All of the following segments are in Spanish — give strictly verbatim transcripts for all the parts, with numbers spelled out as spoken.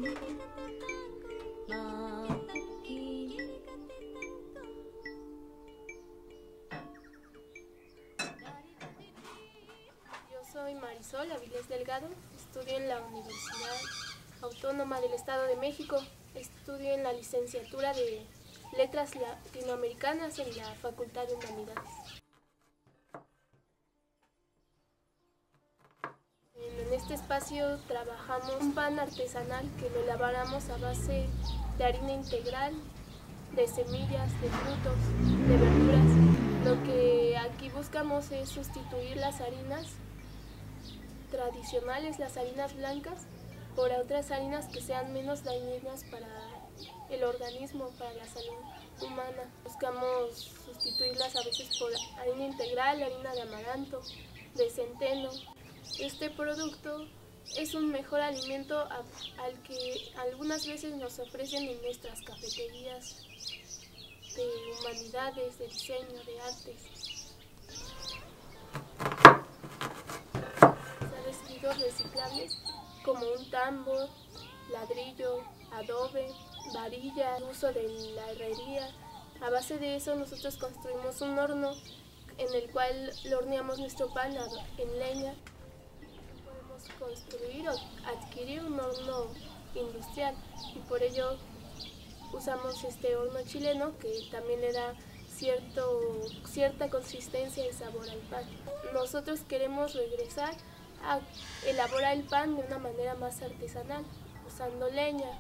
Soy Marisol Avilés Delgado, estudio en la Universidad Autónoma del Estado de México, estudio en la licenciatura de Letras Latinoamericanas en la Facultad de Humanidades. En este espacio trabajamos un pan artesanal que lo elaboramos a base de harina integral, de semillas, de frutos, de verduras. Lo que aquí buscamos es sustituir las harinas tradicionales, las harinas blancas, por otras harinas que sean menos dañinas para el organismo, para la salud humana. Buscamos sustituirlas a veces por harina integral, harina de amaranto, de centeno. Este producto es un mejor alimento al que algunas veces nos ofrecen en nuestras cafeterías de humanidades, de diseño, de artes. Reciclables como un tambor, ladrillo, adobe, varilla, uso de la herrería. A base de eso nosotros construimos un horno en el cual lo horneamos nuestro pan en leña. Podemos construir o adquirir un horno industrial y por ello usamos este horno chileno que también le da cierto, cierta consistencia y sabor al pan. Nosotros queremos regresar a elaborar el pan de una manera más artesanal, usando leña.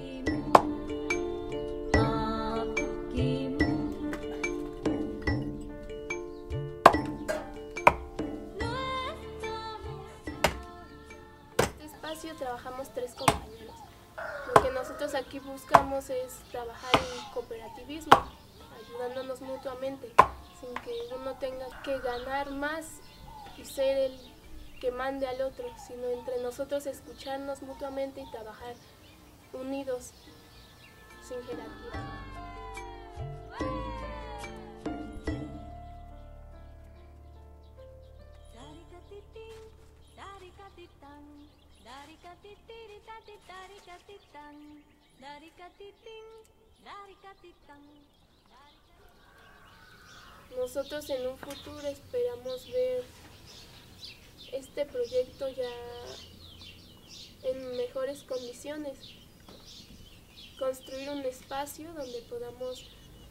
En este espacio trabajamos tres compañeros. Lo que nosotros aquí buscamos es trabajar en cooperativismo, ayudándonos mutuamente, sin que uno tenga que ganar más y ser el que mande al otro, sino entre nosotros escucharnos mutuamente y trabajar unidos, sin jerarquía. Nosotros en un futuro esperamos ver este proyecto ya en mejores condiciones, construir un espacio donde podamos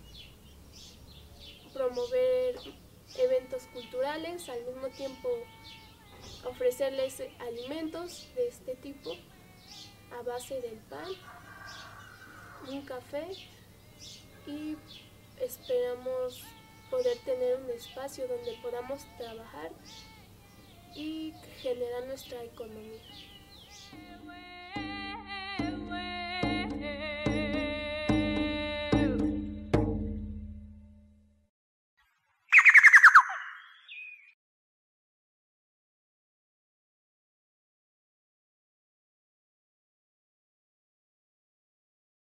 promover eventos culturales, al mismo tiempo ofrecerles alimentos de este tipo a base del pan, un café, y esperamos poder tener un espacio donde podamos trabajar y generar nuestra economía.